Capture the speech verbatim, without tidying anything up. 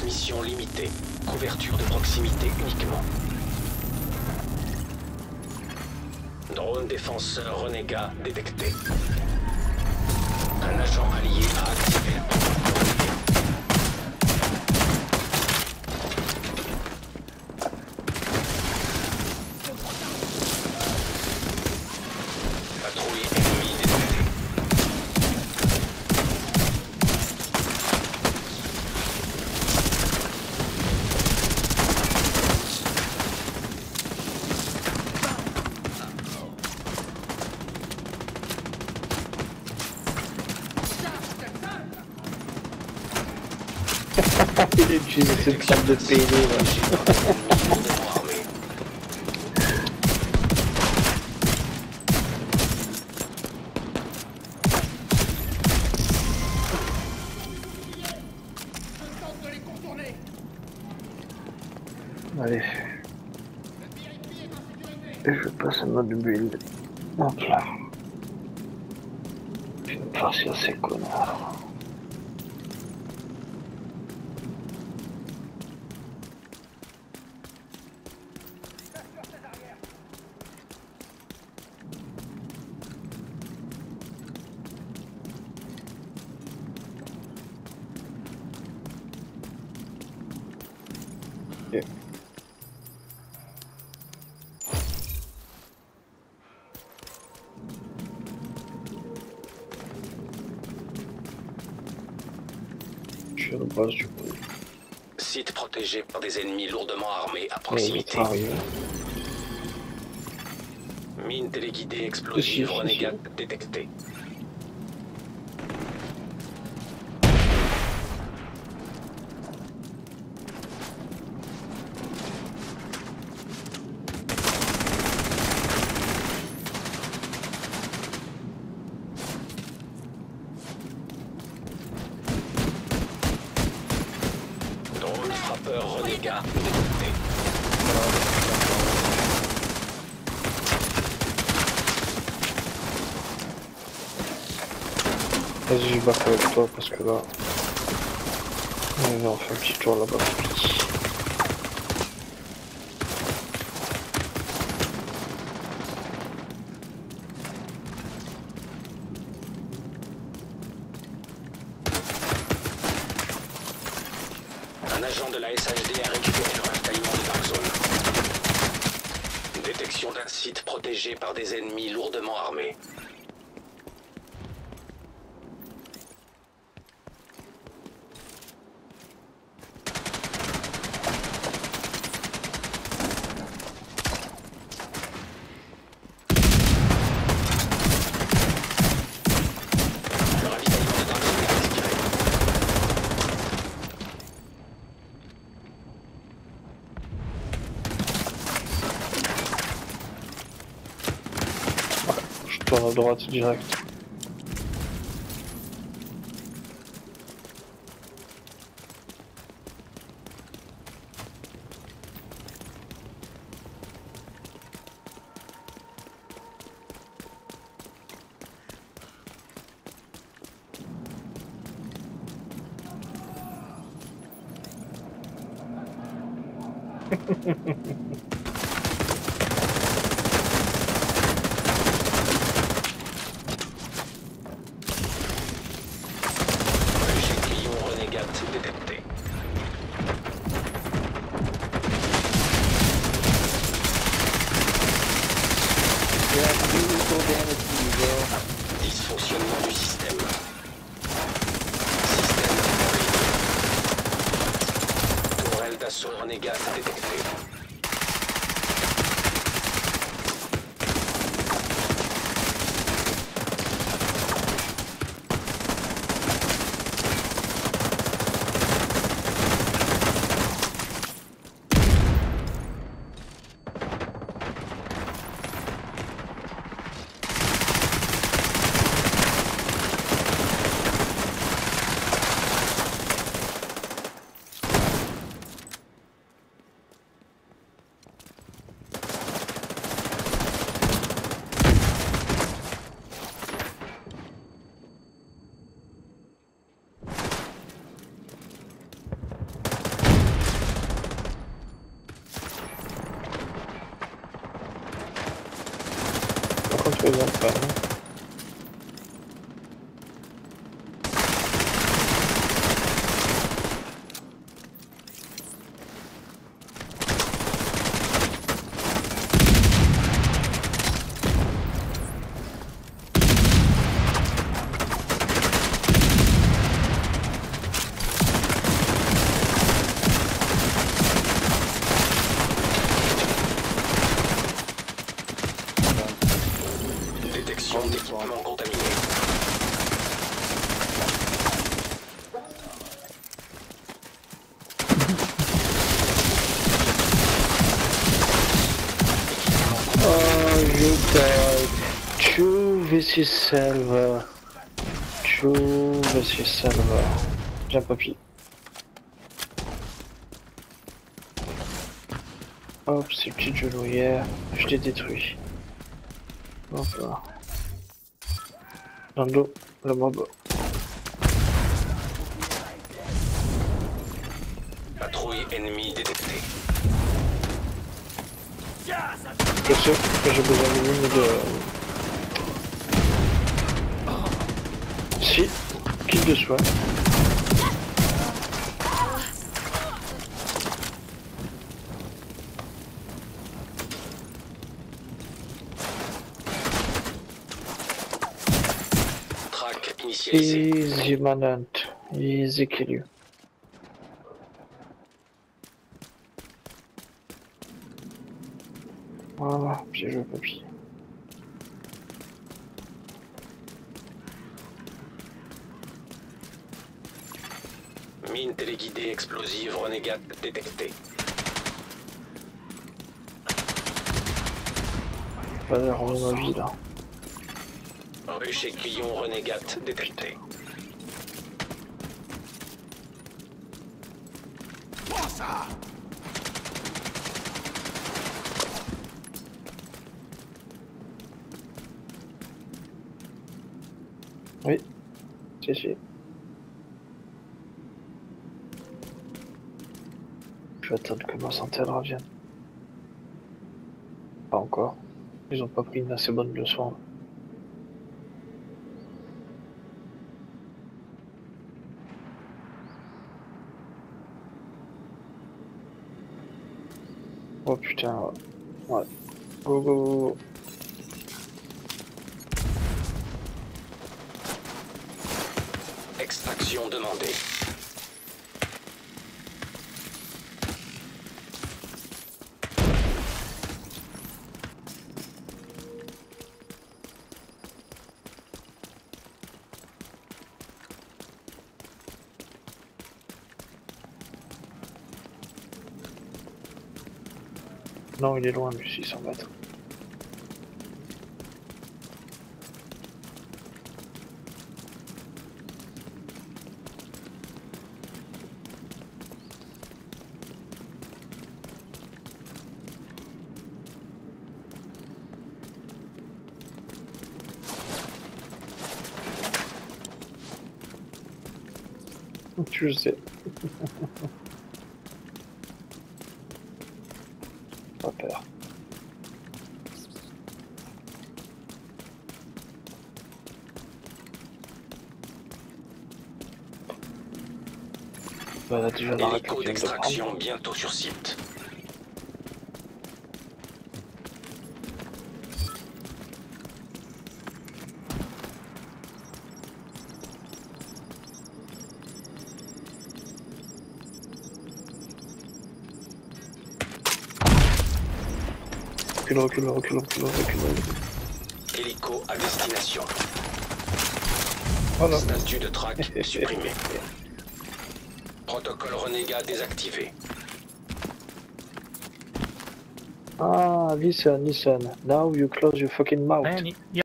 Transmission limitée. Couverture de proximité uniquement. Drone défenseur renégat détecté. Un agent allié a activé la porte. Patrouille ennemie détectée. Il utilise cette salle de P D là. Allez. Et je passe en mode build. Hop là. Je vais me farcir ces connards. Yeah. Je suis à la base du coup. Site protégé par des ennemis lourdement armés à proximité. Mine téléguidée explosive renégate détectée. Drone frappeur renégat détecté. Vas-y, je baffe avec toi parce que là. On fait un petit tour là-bas. Un agent de la S H D a récupéré le ravitaillement de Dark Zone. Détection d'un site protégé par des ennemis lourdement armés. Le ravitaillement de Dark Zone est expiré. Je tourne à droite direct. Échantillon renégat détecté. Dysfonctionnement du système. Système déployé. Tourelle d'assaut renégat détectée. faisant pas. Hein. Détection d'équipement contaminé. Oh, you died. Two versus Salva. Two versus Salva. J'ai un papier. Hop, ces petites genouillères. Je les détruis. Hop là. Dans le dos, le mob. Patrouille ennemie détectée. Je sais que j'ai besoin de ligne de... Si, kill de soin. Track initialisé. Easy manhunt. Easy kill you. Voilà, j'ai joué papier. Mine téléguidée explosive renégate détectée. Pas l'air de ma vie là. Ruche aiguillon renégate détectée. Oui, si si. Je vais attendre que ma santé elle revienne. Pas encore. Ils ont pas pris une assez bonne leçon. Oh putain, ouais. Go go go. Extraction demandée. Non, il est loin, lui, six cents mètres. Tu sais. Pas peur. Voilà, déjà la Hélico réplique d'extraction bientôt sur site. Recule, recule, recule, recule, recule. Hélico à destination. Voilà. Statut de track supprimé. Protocole renégat désactivé. Ah, listen, listen. Now you close your fucking mouth. Man, y-